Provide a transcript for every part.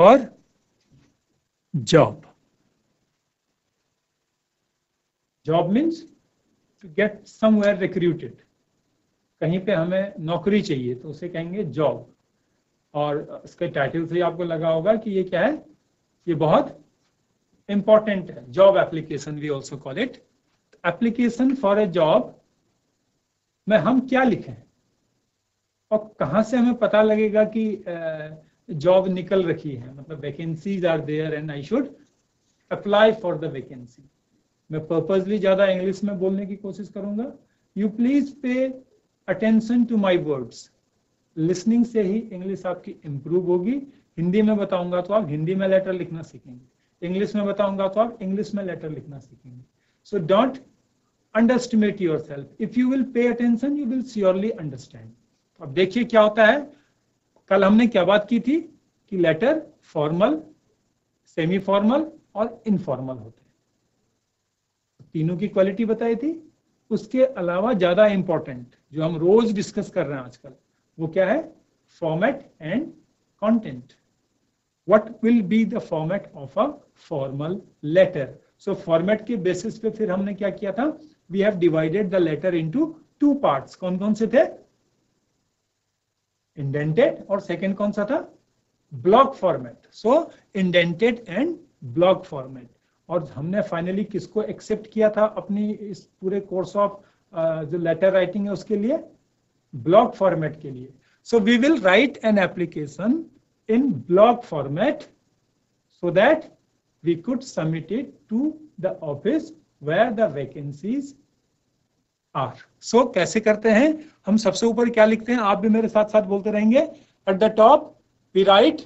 for job. Job means to get somewhere recruited. कहीं पे हमें नौकरी चाहिए तो उसे कहेंगे जॉब. और इसके टाइटल से आपको लगा होगा कि ये क्या है, ये बहुत इंपॉर्टेंट है. Job application we also call it. Application for a job में हम क्या लिखें और कहाँ से हमें पता लगेगा कि जॉब निकल रखी है, मतलब vacancies are there and I should apply for the vacancy. मैं पर्पसली ज्यादा इंग्लिश में बोलने की कोशिश करूंगा. You please pay attention to my words. Listening से ही इंग्लिश आपकी इंप्रूव होगी. हिंदी में बताऊंगा तो आप हिंदी में लेटर लिखना सीखेंगे, इंग्लिश में बताऊंगा तो आप इंग्लिश में लेटर लिखना सीखेंगे. So don't underestimate yourself. If you will pay attention you will surely understand. अब देखिए क्या होता है. कल हमने क्या बात की थी कि लेटर फॉर्मल, सेमी फॉर्मल और इनफॉर्मल होते हैं. तीनों की क्वालिटी बताई थी. उसके अलावा ज्यादा इंपॉर्टेंट जो हम रोज डिस्कस कर रहे हैं आजकल वो क्या है, format and content. What will be the format of a formal letter. So format के बेसिस पे फिर हमने क्या किया था, we have divided the letter into two parts. कौन कौन से थे, इंडेंटेड और सेकंड कौन सा था, block format. So indented and block format. और हमने फाइनली किसको एक्सेप्ट किया था अपनी इस पूरे कोर्स ऑफ जो लेटर राइटिंग है उसके लिए, ब्लॉक फॉर्मेट के लिए. So we will write an application in block format so that we could submit it to the office where the vacancies are. So कैसे करते हैं हम, सबसे ऊपर क्या लिखते हैं, आप भी मेरे साथ साथ बोलते रहेंगे. At the top we write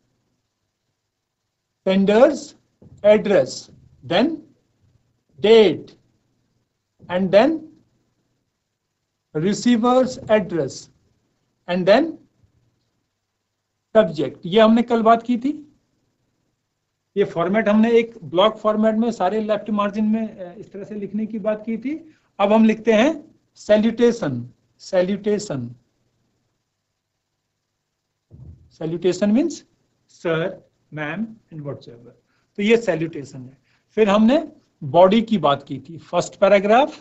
sender's address, then date, and then receiver's address, and then subject. ये हमने कल बात की थी. ये फॉर्मेट हमने एक ब्लॉक फॉर्मेट में सारे लेफ्ट मार्जिन में इस तरह से लिखने की बात की थी. अब हम लिखते हैं salutation. Salutation, salutation means sir, ma'am and whatsoever. तो ये सैल्यूटेशन है. फिर हमने बॉडी की बात की थी. First paragraph,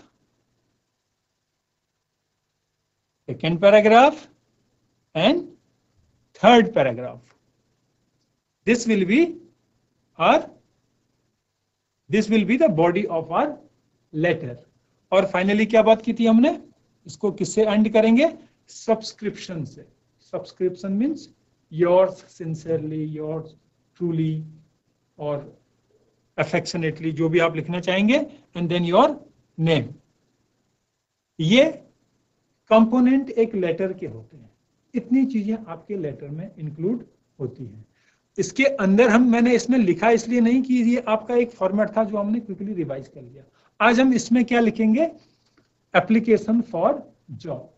second paragraph and third paragraph. This will be the body of our letter. और फाइनली क्या बात की थी हमने, इसको किससे एंड करेंगे, सब्सक्रिप्शन से. Subscription means yours sincerely, yours truly और अफेक्शनेटली, जो भी आप लिखना चाहेंगे, एंड देन योर नेम. ये कंपोनेंट एक लेटर के होते हैं. इतनी चीजें आपके लेटर में इंक्लूड होती हैं. इसके अंदर मैंने इसमें लिखा इसलिए नहीं कि ये आपका एक फॉर्मेट था जो हमने क्विकली रिवाइज कर लिया. आज हम इसमें क्या लिखेंगे, एप्लीकेशन फॉर जॉब.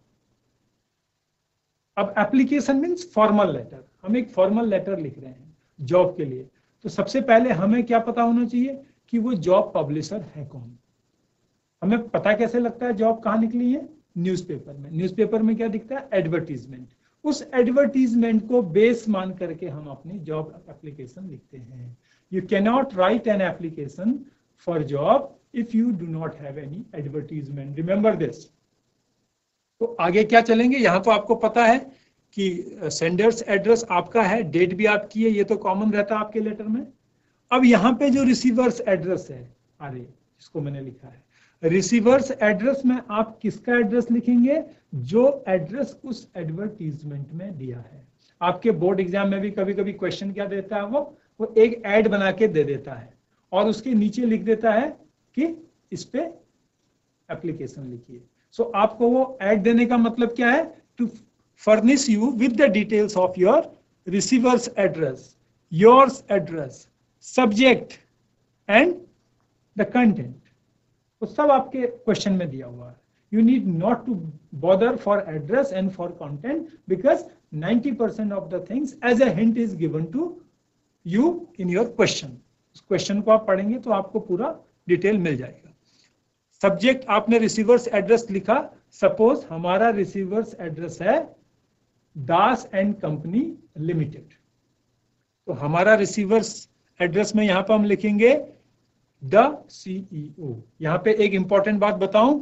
अब एप्लीकेशन मींस फॉर्मल लेटर. हम एक फॉर्मल लेटर लिख रहे हैं जॉब के लिए. तो सबसे पहले हमें क्या पता होना चाहिए कि वो जॉब पब्लिशर है कौन. हमें पता कैसे लगता है जॉब कहाँ निकली है, न्यूज़पेपर में. न्यूज़पेपर में क्या दिखता है, एडवर्टीजमेंट. उस एडवर्टीजमेंट को बेस मान करके हम अपनी जॉब एप्लीकेशन लिखते हैं. You can not write an application for job if you do not have any advertisement. Remember this. तो आगे क्या चलेंगे, यहां तो आपको पता है कि सेंडर्स एड्रेस आपका है, डेट भी आपकी है, ये तो कॉमन रहता है आपके लेटर में. अब यहाँ पे जो रिसीवर्स एड्रेस है, अरे जिसको मैंने लिखा है, रिसीवर्स एड्रेस में आप किसका एड्रेस लिखेंगे, जो एड्रेस उस एडवर्टीजमेंट में दिया है. आपके बोर्ड एग्जाम में भी कभी कभी क्वेश्चन क्या देता है, वो एक एड बना के दे देता है और उसके नीचे लिख देता है कि इस पे एप्लीकेशन लिखिए. सो आपको वो एड देने का मतलब क्या है, to furnish you with the details of your receivers address, yours address, subject and the content. वो सब आपके क्वेश्चन में दिया हुआ है. You need not to bother for address and for content because 90% of the things as a hint is given to you in your question. उस question को आप पढ़ेंगे तो आपको पूरा डिटेल मिल जाएगा. सब्जेक्ट आपने रिसीवर्स एड्रेस लिखा. सपोज हमारा रिसीवर्स एड्रेस है दास एंड कंपनी लिमिटेड. तो हमारा रिसीवर्स एड्रेस में यहाँ पर हम लिखेंगे द CEO। यहाँ पे एक इंपॉर्टेंट बात बताऊं,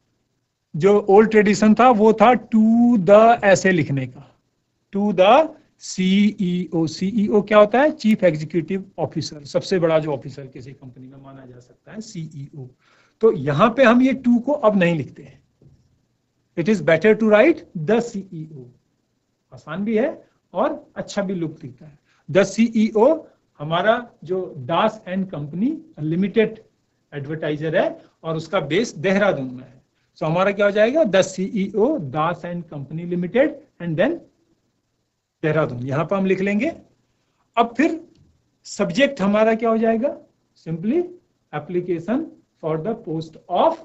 जो ओल्ड ट्रेडिशन था वो था टू द ऐसे लिखने का, टू द CEO। CEO क्या होता है? चीफ एग्जीक्यूटिव ऑफिसर, सबसे बड़ा जो ऑफिसर किसी कंपनी में माना जा सकता है, CEO। तो यहां पे हम ये टू को अब नहीं लिखते हैं, it is better to write the CEO। आसान भी है और अच्छा भी लुक दिखता है। द CEO हमारा जो Das and company limited advertiser है और उसका बेस देहरादून में है। सो हमारा क्या हो जाएगा? The CEO Das and company limited and then Dehradun, यहां पर हम लिख लेंगे। अब फिर सब्जेक्ट हमारा क्या हो जाएगा? Simply application for the post of,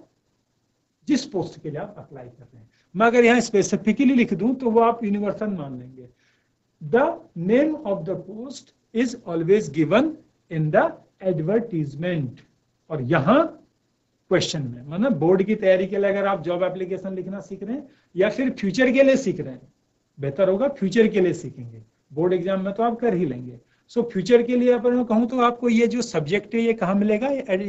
जिस पोस्ट के लिए आप अप्लाई कर रहे हैं। मैं अगर यहां स्पेसिफिकली लिख दूं तो वो आप यूनिवर्सल मान लेंगे। The name of the post is always given in the advertisement. और यहां क्वेश्चन में, मतलब बोर्ड की तैयारी के लिए अगर आप जॉब एप्लीकेशन लिखना सीख रहे हैं या फिर फ्यूचर के लिए सीख रहे हैं, बेहतर होगा फ्यूचर के लिए सीखेंगे, बोर्ड एग्जाम में तो आप कर ही लेंगे। सो फ्यूचर के लिए अगर मैं कहूं तो आपको ये जो सब्जेक्ट है ये कहाँ मिलेगा?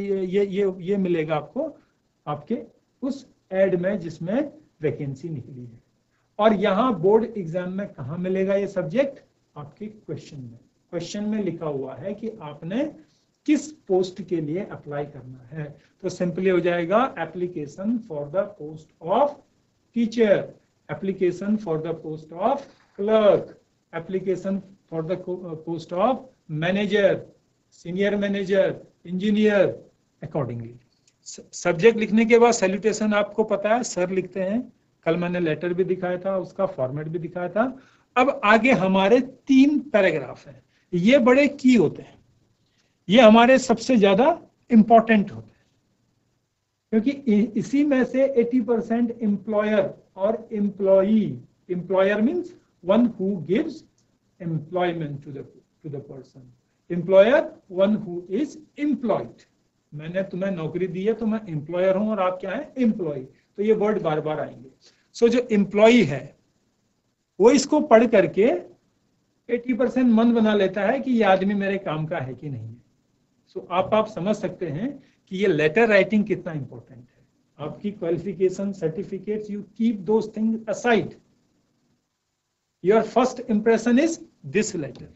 ये मिलेगा आपको आपके उस एड में जिसमें वैकेंसी निकली है। और यहाँ बोर्ड एग्जाम में कहाँ मिलेगा ये सब्जेक्ट? आपके क्वेश्चन में। क्वेश्चन में लिखा हुआ है कि आपने किस पोस्ट के लिए अप्लाई करना है। तो सिंपली हो जाएगा application for the post of teacher, application for the post of clerk, application for the post of manager, senior manager, engineer, accordingly. Subject लिखने के बाद सैल्यूटेशन आपको पता है सर लिखते हैं, कल मैंने लेटर भी दिखाया था, उसका फॉर्मेट भी दिखाया था। अब आगे हमारे 3 पैराग्राफ हैं, ये बड़े की होते हैं, ये हमारे सबसे ज्यादा इंपॉर्टेंट होते हैं, क्योंकि इसी में से 80% एम्प्लॉयर और employee, employer means one who gives employment to the person, employer one who is employed. मैंने तुम्हें नौकरी दी है तो मैं एम्प्लॉयर हूं और आप क्या है? एम्प्लॉय। तो ये वर्ड बार बार आएंगे। सो जो एम्प्लॉय है वो इसको पढ़ करके 80% मन बना लेता है कि ये आदमी मेरे काम का है कि नहीं है। सो आप समझ सकते हैं कि ये लेटर राइटिंग कितना इंपॉर्टेंट है। आपकी qualification, certificates, you keep those things aside, your first impression is this letter.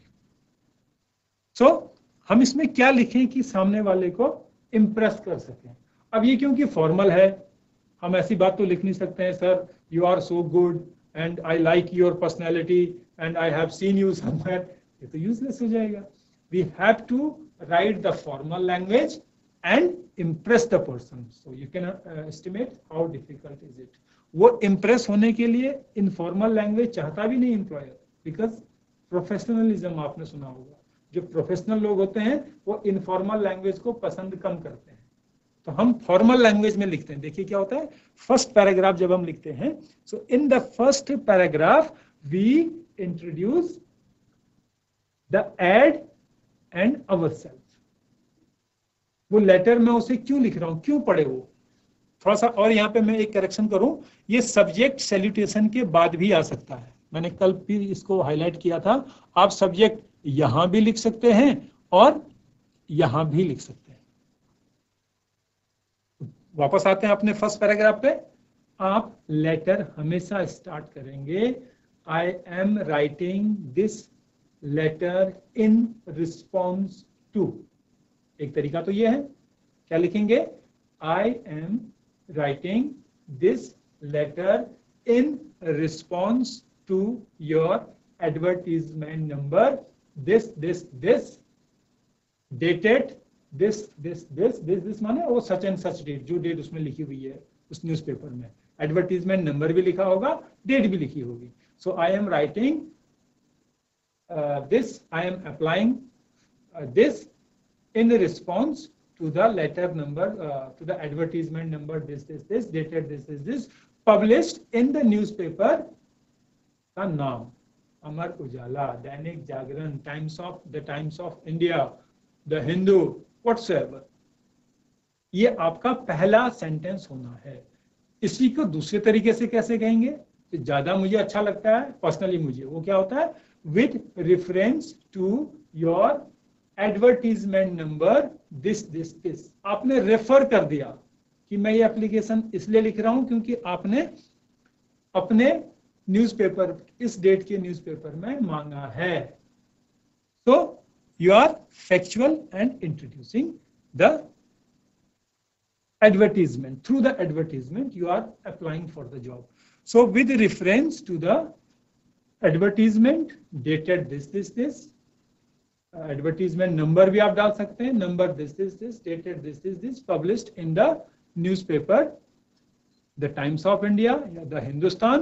So हम इसमें क्या लिखें कि सामने वाले को इंप्रेस कर सकें। अब ये क्योंकि फॉर्मल है, हम ऐसी बात तो लिख नहीं सकते हैं, sir you are so good and I like your personality and I have seen you somewhere, ये तो यूजलेस हो जाएगा। We have to write the formal language and impress the person. So you can estimate how difficult is it. वो impress होने के लिए informal language चाहता भी नहीं एम्प्लॉयर, बिकॉज प्रोफेशनलिज्म आपने सुना होगा, जो प्रोफेशनल लोग होते हैं वो इनफॉर्मल लैंग्वेज को पसंद कम करते हैं। तो हम फॉर्मल लैंग्वेज में लिखते हैं। देखिए क्या होता है, फर्स्ट पैराग्राफ जब हम लिखते हैं, so in the first paragraph we introduce the ad and ourselves. वो लेटर में उसे क्यों लिख रहा हूं, क्यों पढ़े वो, थोड़ा सा। और यहाँ पे मैं एक करेक्शन करूं, ये सब्जेक्ट सैल्यूटेशन के बाद भी आ सकता है। मैंने कल भी इसको हाईलाइट किया था, आप सब्जेक्ट यहां भी लिख सकते हैं और यहां भी लिख सकते हैं। वापस आते हैं अपने फर्स्ट पैराग्राफ पे। आप लेटर हमेशा स्टार्ट करेंगे, I am writing this letter in response to. एक तरीका तो ये है, क्या लिखेंगे? I am writing this letter in response to your advertisement number this dated this माने वो सच एंड सच डेट, जो डेट उसमें लिखी हुई है उस न्यूज़पेपर में, एडवर्टीजमेंट नंबर भी लिखा होगा, डेट भी लिखी होगी। So I am writing this, I am applying this in response to the letter number, to the advertisement number this dated this published in the newspaper का नाम Amar Ujala, Dainik Jagran, Times of India, The Hindu, whatsoever. ये आपका पहला sentence होना है। इसी को दूसरे तरीके से कैसे कहेंगे, तो ज्यादा मुझे अच्छा लगता है पर्सनली मुझे, वो क्या होता है, with reference to your advertisement number this. आपने रेफर कर दिया कि मैं ये एप्लीकेशन इसलिए लिख रहा हूं क्योंकि आपने अपने न्यूज़पेपर, इस डेट के न्यूज़पेपर में मांगा है। So you are factual and introducing the advertisement. Through the advertisement you are applying for the job. So with reference to the advertisement dated this, advertisement number भी आप डाल सकते हैं, number this dated this published in the newspaper the Times of India या the Hindustan.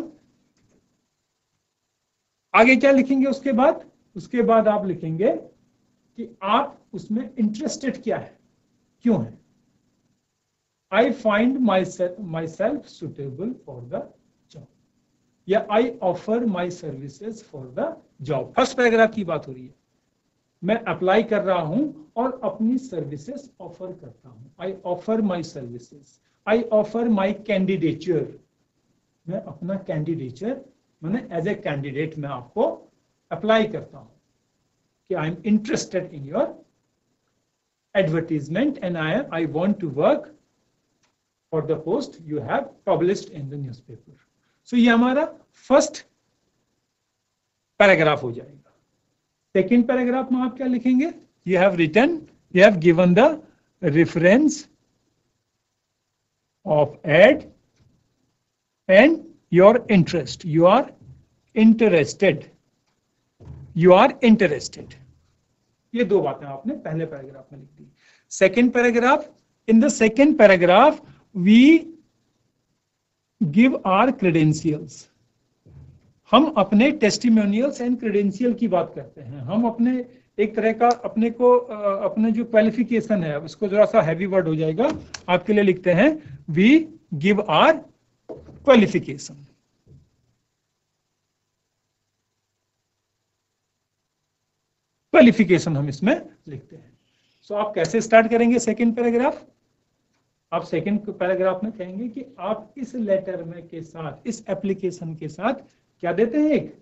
आगे क्या लिखेंगे उसके बाद आप लिखेंगे कि आप उसमें इंटरेस्टेड क्या है, क्यों है। I find myself suitable for the job या I offer my services for the job. First paragraph की बात हो रही है, मैं अप्लाई कर रहा हूं और अपनी सर्विसेज ऑफर करता हूं। I offer my services, I offer my candidature, मैं अपना कैंडिडेचर मैंने एज ए कैंडिडेट मैं आपको अप्लाई करता हूं कि I am interested in your advertisement and I want to work for the post you have published in the newspaper. So ये हमारा फर्स्ट पैराग्राफ हो जाएगा। सेकेंड पैराग्राफ में आप क्या लिखेंगे, you have given the reference of ad and your interest, you are interested. ये दो बातें आपने पहले पैराग्राफ में लिख दी। Second paragraph, in the second paragraph we give our credentials. हम अपने टेस्टिमोनियल्स एंड क्रेडेंशियल की बात करते हैं। हम अपने एक तरह का अपने जो क्वालिफिकेशन है, उसको जरा सा हैवी वर्ड हो जाएगा, आपके लिए लिखते हैं वी गिव आर क्वालिफिकेशन। हम इसमें लिखते हैं। सो आप कैसे स्टार्ट करेंगे सेकेंड पैराग्राफ? आप सेकेंड पैराग्राफ में कहेंगे कि आप इस लेटर में के साथ, इस एप्लीकेशन के साथ क्या देते हैं, एक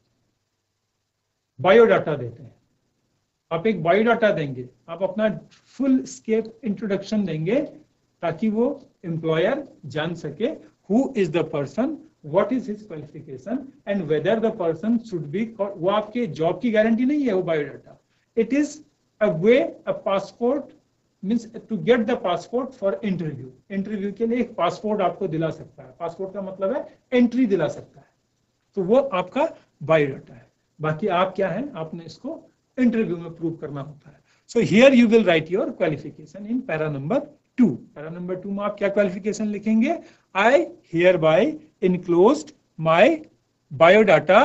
बायोडाटा देते हैं। आप एक बायोडाटा देंगे, आप अपना फुल स्केप इंट्रोडक्शन देंगे ताकि वो एम्प्लॉयर जान सके who is the person, what is his qualification and whether the person should be. वो आपके जॉब की गारंटी नहीं है वो biodata, it is a way, a passport means to get the passport for interview. Interview के लिए एक passport आपको दिला सकता है, पासपोर्ट का मतलब है एंट्री दिला सकता है, तो वो आपका बायोडाटा है। बाकी आप क्या है, आपने इसको इंटरव्यू में प्रूव करना होता है। So here you will write your qualification in para number 2। Para number 2 में आप क्या क्वालिफिकेशन लिखेंगे, I hereby enclosed my biodata,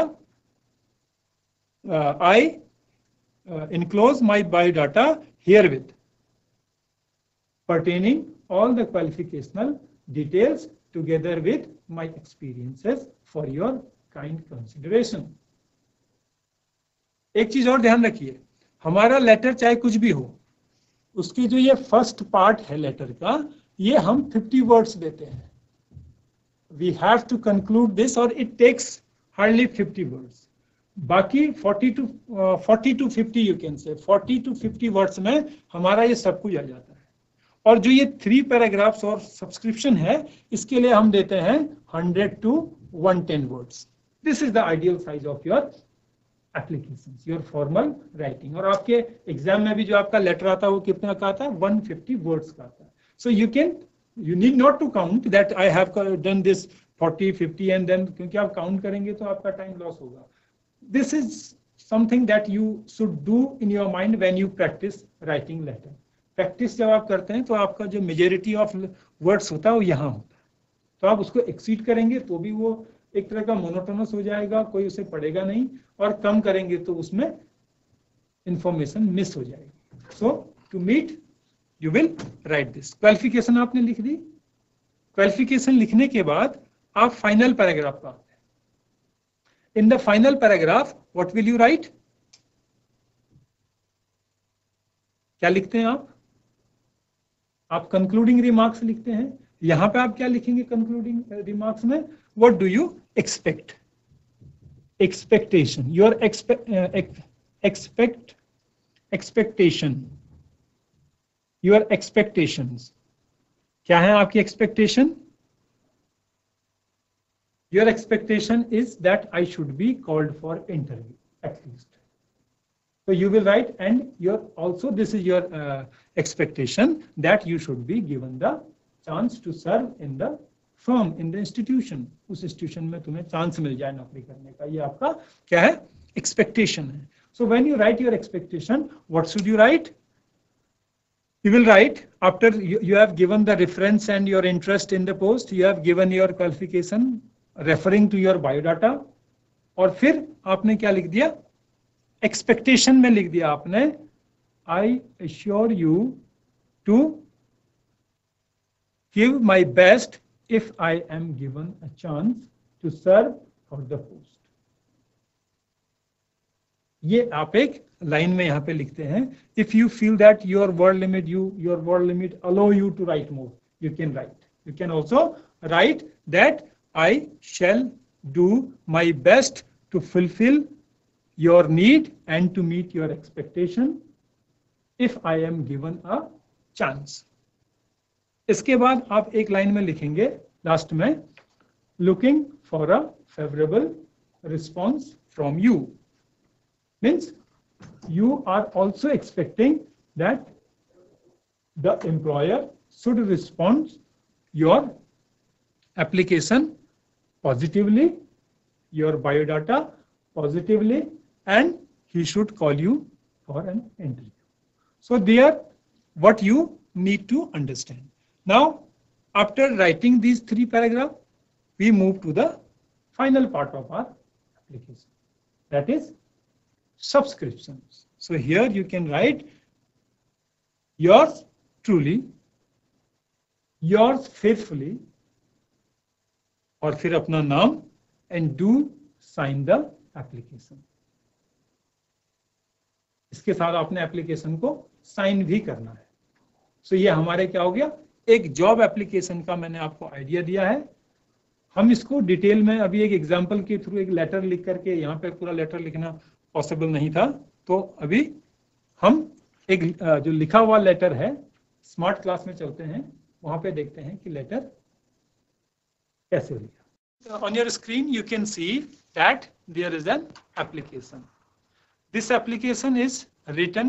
I enclose my biodata herewith pertaining all the qualificational details together with my experiences for your kind consideration। एक चीज और ध्यान रखिए, हमारा लेटर चाहे कुछ भी हो, उसकी जो ये फर्स्ट पार्ट है लेटर का, ये हम 50 वर्ड्स देते हैं। We have to conclude this और इट टेक्स हार्डली 50 वर्ड्स। बाकी 40 to 50 you can say 40 to 50 words में हमारा ये सब कुछ आ जाता है। और जो ये 3 पैराग्राफ्स और सब्सक्रिप्शन है, इसके लिए हम देते हैं 100 to 110 words. This is the ideal size of your application, your formal writing. और आपके एग्जाम में भी जो आपका लेटर आता है वो कितना का आता है, 150 वर्ड्स का आता है। So you need not to count that I have done this 40, 50 and then, क्योंकि आप काउंट करेंगे तो आपका टाइम लॉस होगा। This is something that you should do in your mind when you practice writing letter. Practice जब आप करते हैं तो आपका जो मेजॉरिटी ऑफ वर्ड्स होता है वो यहाँ होता है, तो आप उसको एक्सीड करेंगे तो भी वो एक तरह का मोनोटोनस हो जाएगा, कोई उसे पढ़ेगा नहीं, और कम करेंगे तो उसमें इंफॉर्मेशन मिस हो जाएगी। So to meet you will write this. Qualification आपने लिख दी। क्वालिफिकेशन लिखने के बाद आप फाइनल पैराग्राफ पर आते हैं। In the final paragraph what will you write, क्या लिखते हैं आप कंक्लूडिंग रिमार्क्स लिखते हैं। यहां पे आप क्या लिखेंगे कंक्लूडिंग रिमार्क्स में, what do you expect. expectation, your expectation, your expectations. क्या है आपकी expectation? Your expectation is that I should be called for interview at least. So you will write, and your also this is your expectation that you should be given the chance to serve in the firm, in the institution. उस institution में तुम्हें chance मिल जाए नौकरी करने का, ये आपका क्या है? Expectation है. So when you write your expectation, what should you write? You will write, after you have given the reference and your interest in the post, you have given your qualification referring to your biodata, और फिर आपने क्या लिख दिया? Expectation में लिख दिया आपने, I assure you to give my best if I am given a chance to serve for the post. ये आप एक लाइन में यहाँ पे लिखते हैं. If you feel that your word limit allow you to write more, you can write. You can also write that I shall do my best to fulfill your need and to meet your expectation if I am given a chance. इसके बाद आप एक line में लिखेंगे last में, looking for a favorable response from you. Means you are also expecting that the employer should respond your application positively, your biodata positively, and he should call you for an interview. So there, what you need to understand. Now, after writing these 3 paragraphs, we move to the final part of our application, that is subscriptions. So here you can write yours truly, yours faithfully, और फिर अपना नाम, and do sign the application. इसके साथ आपने application को sign भी करना है. सो ये हमारे क्या हो गया, एक जॉब एप्लीकेशन का मैंने आपको आइडिया दिया है. हम इसको डिटेल में अभी एक एग्जांपल के थ्रू एक लेटर लिख करके, यहाँ पे पूरा लेटर लिखना पॉसिबल नहीं था, तो अभी हम एक जो लिखा हुआ लेटर है, स्मार्ट क्लास में चलते हैं, वहां पे देखते हैं कि लेटर कैसे लिखा. On your screen you can see that there is an application. This application is written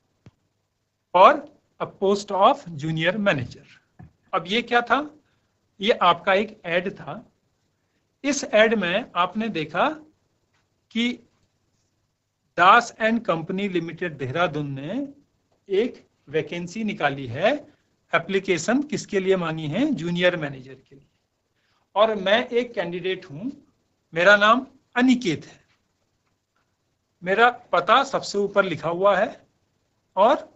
for a post of junior manager. अब ये क्या था, ये आपका एक ऐड था. इस ऐड में आपने देखा कि Das and company limited Dehradun ने एक वैकेंसी निकाली है. एप्लीकेशन किसके लिए मांगी है, जूनियर मैनेजर के लिए. और मैं एक कैंडिडेट हूं, मेरा नाम अनिकेत है, मेरा पता सबसे ऊपर लिखा हुआ है, और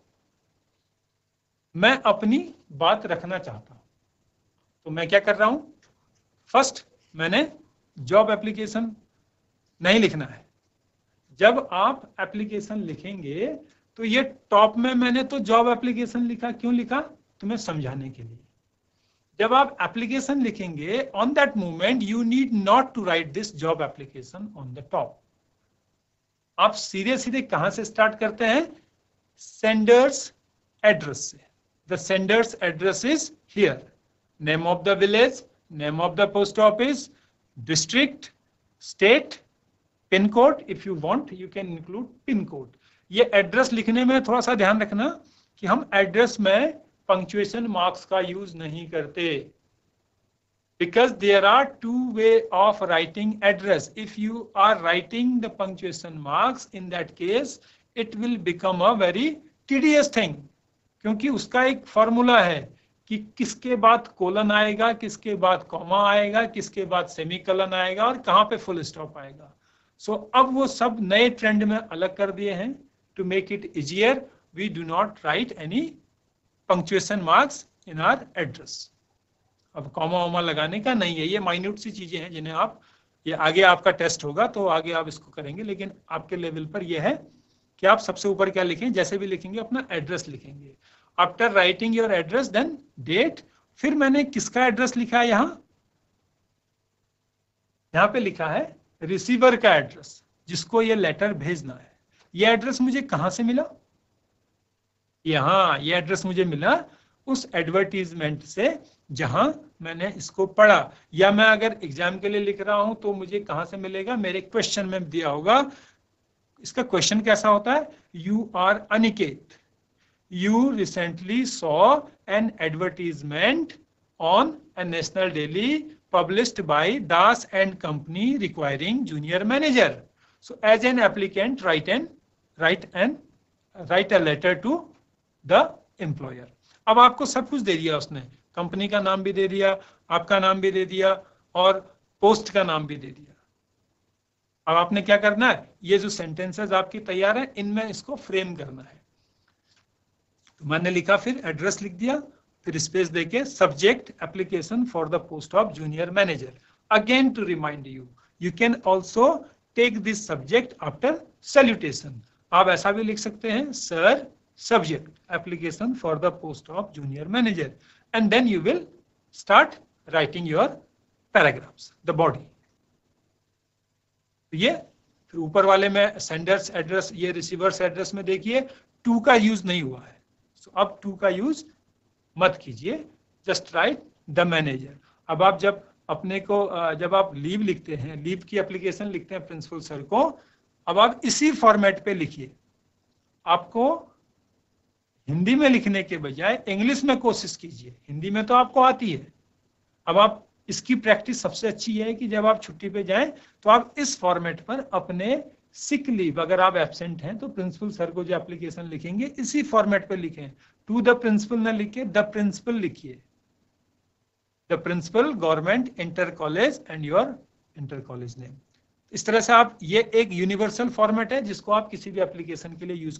मैं अपनी बात रखना चाहता हूं. तो मैं क्या कर रहा हूं, फर्स्ट मैंने जॉब एप्लीकेशन नहीं लिखना है. जब आप एप्लीकेशन लिखेंगे तो ये टॉप में मैंने तो जॉब एप्लीकेशन लिखा, क्यों लिखा, तुम्हें समझाने के लिए. जब आप एप्लीकेशन लिखेंगे, on that moment you need not to write this job application on the top. आप सीधे सीधे कहां से स्टार्ट करते हैं, सेंडर्स एड्रेस से. The senders address is here, name of the village, name of the post office, district, state, pin code. If you want you can include pin code. ये address लिखने में थोड़ा सा ध्यान रखना कि हम एड्रेस में पंक्चुएशन मार्क्स का यूज नहीं करते, because there are 2 way of writing address. If you are writing the punctuation marks, in that case it will become a very tedious thing, क्योंकि उसका एक फॉर्मूला है कि किसके बाद कोलन आएगा, किसके बाद कॉमा आएगा, किसके बाद सेमीकोलन आएगा, और कहां पे फुल स्टॉप आएगा. सो अब वो सब नए ट्रेंड में अलग कर दिए हैं. To make it easier, we do not write any punctuation marks in our address. अब कॉमा वॉमा लगाने का नहीं है. ये माइन्यूट सी चीजें हैं जिन्हें आप, ये आगे आपका टेस्ट होगा तो आगे आप इसको करेंगे, लेकिन आपके लेवल पर यह है कि आप सबसे ऊपर क्या लिखें, जैसे भी लिखेंगे अपना एड्रेस लिखेंगे. After writing your address, then date. फिर मैंने किसका एड्रेस लिखा है, यहाँ पे लिखा है रिसीवर का एड्रेस, जिसको ये लेटर भेजना है, ये एड्रेस मुझे कहां से मिला? यहाँ ये एड्रेस मुझे मिला उस एडवर्टीजमेंट से जहां मैंने इसको पढ़ा, या मैं अगर एग्जाम के लिए लिख रहा हूं तो मुझे कहां से मिलेगा? मेरे क्वेश्चन में दिया होगा। इसका क्वेश्चन कैसा होता है? You are Aniket, you recently saw an advertisement on a national daily published by Das and Company requiring junior manager. So as an applicant, write a letter to the employer. अब आपको सब कुछ दे दिया उसने, कंपनी का नाम भी दे दिया, आपका नाम भी दे दिया और पोस्ट का नाम भी दे दिया। अब आपने क्या करना है? ये जो सेंटेंसेस आपकी तैयार है, इनमें इसको फ्रेम करना है। तो मैंने लिखा, फिर एड्रेस लिख दिया, फिर स्पेस देके subject application for the post of junior manager. Again to remind you, you can also take this subject after salutation. आप ऐसा भी लिख सकते हैं, sir subject application for the post of junior manager, and then you will start writing your paragraphs, the body. ये फिर ऊपर वाले में सेंडर्स एड्रेस, ये रिसीवर्स एड्रेस में देखिए टू का यूज नहीं हुआ है, सो अब टू का यूज मत कीजिए, जस्ट राइट द मैनेजर। अब आप जब अपने को जब आप लीव लिखते हैं, लीव की एप्लीकेशन लिखते हैं प्रिंसिपल सर को, अब आप इसी फॉर्मेट पे लिखिए। आपको हिंदी में लिखने के बजाय इंग्लिश में कोशिश कीजिए, हिंदी में तो आपको आती है। अब आप इसकी प्रैक्टिस सबसे अच्छी है कि जब आप छुट्टी पे जाएं तो आप इस फॉर्मेट पर अपने सिक लीव, अगर आप एब्सेंट हैं तो प्रिंसिपल सर को जो एप्लीकेशन लिखेंगे इसी फॉर्मेट पे लिखें। टू द प्रिंसिपल न लिखिए, द प्रिंसिपल लिखिए, the principal government inter college and your inter college name. इस तरह से आप, ये एक यूनिवर्सल फॉर्मेट है जिसको आप किसी भी एप्लीकेशन के लिए यूज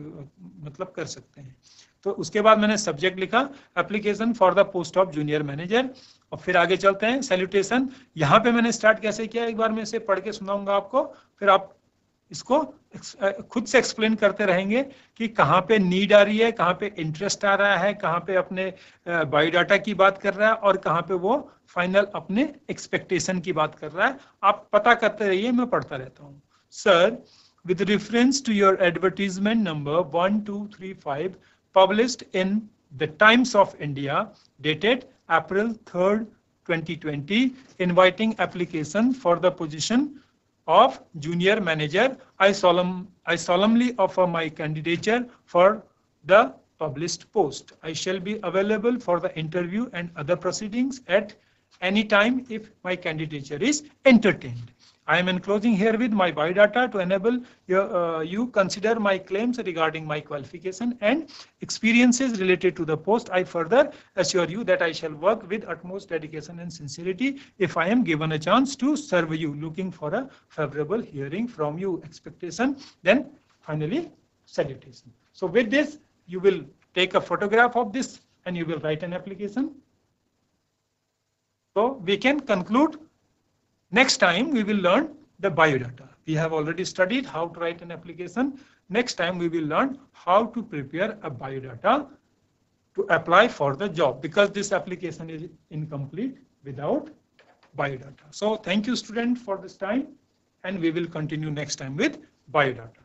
कर सकते हैं। तो उसके बाद मैंने सब्जेक्ट लिखा application for the post of junior manager, और फिर आगे चलते हैं सैल्यूटेशन। यहाँ पे मैंने स्टार्ट कैसे किया, एक बार मैं इसे पढ़ के सुनाऊंगा आपको, फिर आप इसको खुद से एक्सप्लेन करते रहेंगे कि कहाँ पे नीड आ रही है, कहाँ पे इंटरेस्ट आ रहा है, कहाँ पे अपने बायोडाटा की बात कर रहा है और कहाँ पे वो फाइनल अपने एक्सपेक्टेशन की बात कर रहा है। आप पता करते रहिए, मैं पढ़ता रहता हूँ। Sir, with reference to your advertisement number 1235 published in the Times of India dated April 3rd 2020 inviting application for the position of junior manager, I solemnly offer my candidature for the published post. I shall be available for the interview and other proceedings at any time if my candidature is entertained. I am enclosing herewith my biodata to enable you consider my claims regarding my qualification and experiences related to the post. I further assure you that I shall work with utmost dedication and sincerity if I am given a chance to serve you. Looking for a favorable hearing from you. Expectation, then finally salutation. So with this, you will take a photograph of this and you will write an application. So we can conclude. Next time we will learn the biodata. We have already studied how to write an application. Next time we will learn how to prepare a biodata to apply for the job, because this application is incomplete without biodata. So thank you, student, for this time, and we will continue next time with biodata.